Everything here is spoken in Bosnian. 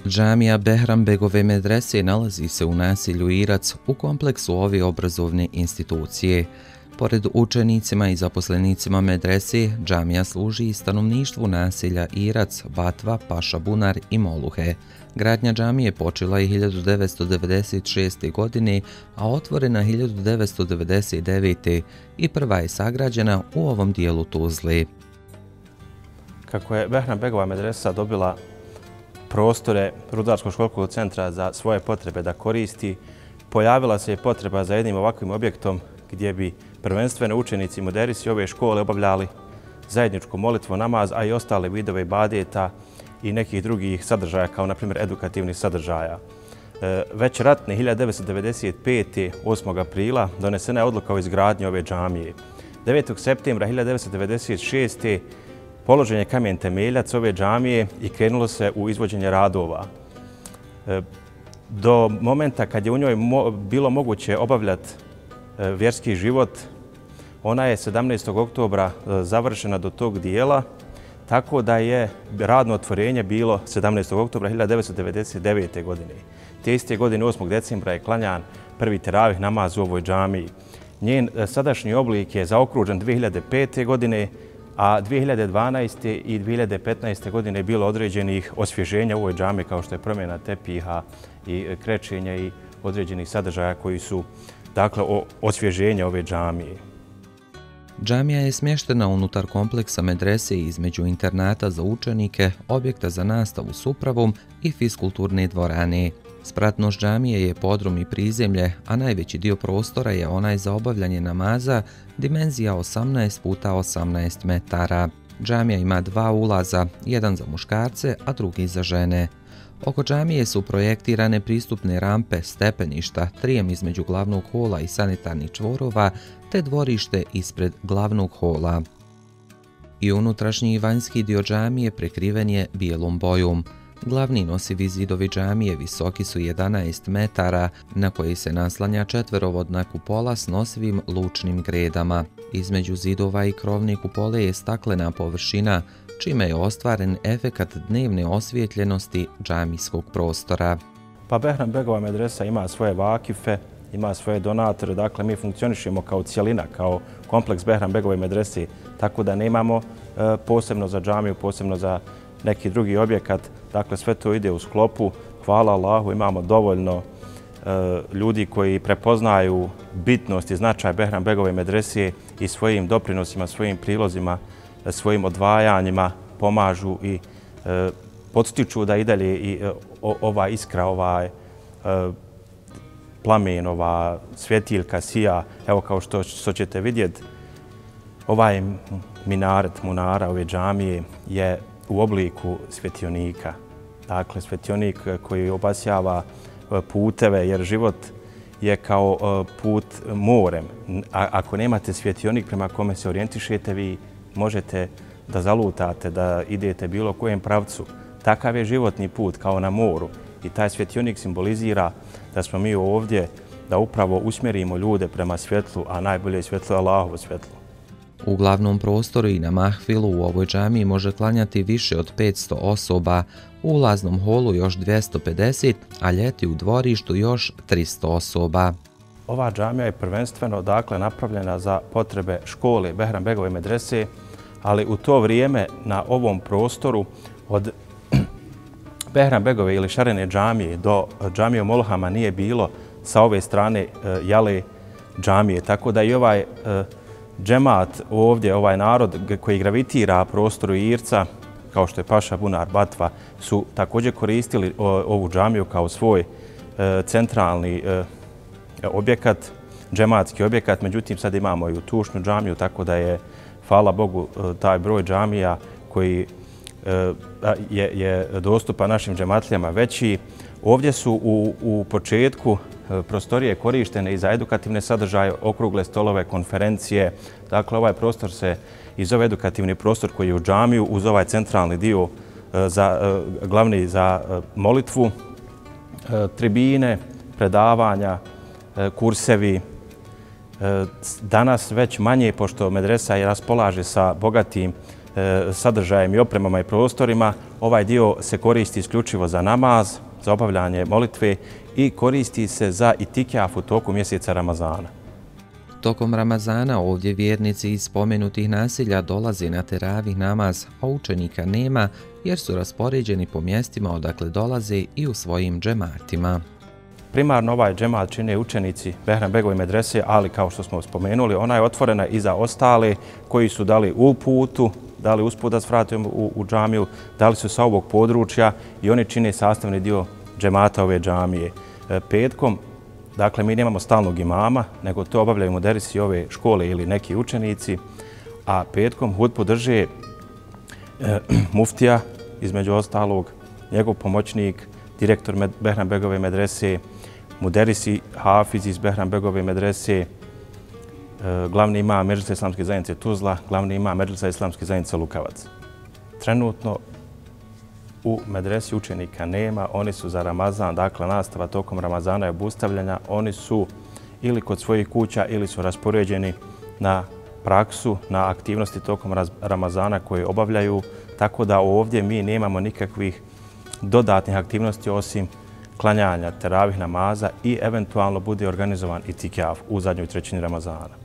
Džamija Behram Begove medrese nalazi se u naselju Irac u kompleksu ove obrazovne institucije. Pored učenicima i zaposlenicima medrese, džamija služi i stanovništvu naselja Irac, Batva, Paša Bunar i Moluhe. Gradnja džamije počela je 1996. godine, a otvorena 1999. i prva je sagrađena u ovom dijelu Tuzle. Kako je Behram Begova medresa dobila prostore Rudarskog školskog centra za svoje potrebe da koristi, pojavila se potreba za jednim ovakvim objektom gdje bi prvenstveno učenici i muderisi ove škole obavljali zajedničku molitvu, namaz, a i ostale vidove ibadeta i nekih drugih sadržaja, kao na primjer edukativnih sadržaja. Već ratne 1995. 8. aprila donesena je odluka o izgradnji ove džamije. 9. septembra 1996. položen je kamen temeljac ove džamije i krenulo se u izvođenje radova. Do momenta kad je u njoj bilo moguće obavljati vjerski život, ona je 17. oktobra završena do tog dijela, tako da je radno otvorenje bilo 17. oktobra 1999. godine. Te iste godine 8. decembra je klanjan prvi teravih namaz u ovoj džamiji. Njen sadašnji oblik je zaokružen 2005. godine, a 2012. i 2015. godine je bilo određenih osvježenja u ovoj džamiji, kao što je promjena tepiha i krečenja i određenih sadržaja koji su, dakle, osvježenja ove džamije. Džamija je smještena unutar kompleksa medrese između internata za učenike, objekta za nastavu s upravom i fiskulturne dvorane. Spratnost džamije je podrum i prizemlje, a najveći dio prostora je onaj za obavljanje namaza, dimenzija 18 puta 18 metara. Džamija ima dva ulaza, jedan za muškarce, a drugi za žene. Oko džamije su projektirane pristupne rampe, stepeništa, trijem između glavnog hola i sanitarnih čvorova, te dvorište ispred glavnog hola. I unutrašnji i vanjski dio džamije prekriven je bijelom bojom. Glavni nosivi zidovi džamije visoki su 11 metara, na koji se naslanja četverovodna kupola s nosivim lučnim gredama. Između zidova i krovne kupole je staklena površina, čime je ostvaren efekat dnevne osvijetljenosti džamijskog prostora. Pa Behram Begova medresa ima svoje vakife, ima svoje donatore, dakle mi funkcionišemo kao cijelina, kao kompleks Behram Begove medrese, tako da nemamo posebno za džamiju, posebno za neki drugi objekat. Dakle, sve to ide u sklopu. Hvala Allahu, imamo dovoljno ljudi koji prepoznaju bitnost i značaj Behram Begove medrese i svojim doprinosima, svojim prilozima, svojim odvajanjima pomažu i podstiču da i dalje i ova iskra, ovaj plamen, ova svjetiljka sija. Evo, kao što ćete vidjeti, ovaj minaret, munara ove džamije je u obliku svjetionika. Dakle, svjetionik koji obasjava puteve, jer život je kao put morem. Ako nemate svjetionik prema kome se orijentišete, vi možete da zalutate, da idete bilo kojem pravcu. Takav je životni put kao na moru i taj svjetionik simbolizira da smo mi ovdje da upravo usmjerimo ljude prema svjetlu, a najbolje je svjetlo Allahovo svjetlo. U glavnom prostoru i na mahfilu u ovoj džamiji može klanjati više od 500 osoba, u ulaznom holu još 250, a ljeti u dvorištu još 300 osoba. Ova džamija je prvenstveno, dakle, napravljena za potrebe škole Behram Begove medrese, ali u to vrijeme na ovom prostoru od Behram Begove ili Šarene džamije do džamije u Moluhama nije bilo sa ove strane jale džamije, tako da i ovaj džemat ovdje, ovaj narod koji gravitira prostoru Irca, kao što je Paša Bunar, Batva, su također koristili ovu džamiju kao svoj centralni objekat, džematski objekat. Međutim, sad imamo i u Tušnju džamiju, tako da je, hvala Bogu, taj broj džamija koji je dostupan našim džematlijama veći. Ovdje su u početku prostorije korištene i za edukativne sadržaje, okrugle stolove, konferencije. Dakle, ovaj prostor se i zove edukativni prostor koji je u džamiju uz ovaj centralni dio glavni za molitvu, tribine, predavanja, kursevi. Danas već manje, pošto medresa raspolaže sa bogatim sadržajem i opremama i prostorima. Ovaj dio se koristi isključivo za namaz, za obavljanje molitve i koristi se za itikaf u toku mjeseca Ramazana. Tokom Ramazana ovdje vjernici iz spomenutih naselja dolaze na teravih namaz, a učenika nema jer su raspoređeni po mjestima odakle dolaze i u svojim džematima. Primarno ovaj džemat čine učenici Behram Begove medrese, ali kao što smo spomenuli, ona je otvorena i za ostale koji su dali u putu, dali usput da svratimo u džamiju, dali su sa ovog područja i oni čine sastavni dio džemata ove džamije. Petkom, dakle, mi nemamo stalnog imama, nego to obavljaju muderisi ove škole ili neki učenici, a petkom hudbu drže muftija, između ostalog, njegov pomoćnik, direktor Behram Begove medrese, muderisi hafiz iz Behram Begove medrese, glavni imam Medžlisa islamske zajednice Tuzla, glavni imam Medžlisa islamske zajednice Lukavac. Trenutno u medresi učenika nema, oni su za Ramazan, dakle nastava tokom Ramazana je obustavljena, oni su ili kod svojih kuća ili su raspoređeni na praksu, na aktivnosti tokom Ramazana koje obavljaju, tako da ovdje mi nemamo nikakvih dodatnih aktivnosti osim klanjanja teravih namaza i eventualno bude organizovan itikaf u zadnjoj trećini Ramazana.